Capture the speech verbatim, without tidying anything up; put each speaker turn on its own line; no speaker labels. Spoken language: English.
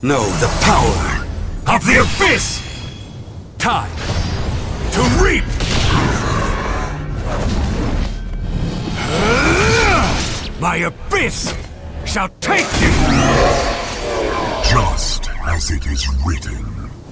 Know the power
of the abyss! Time to reap! My abyss shall take you!
Just as it is written.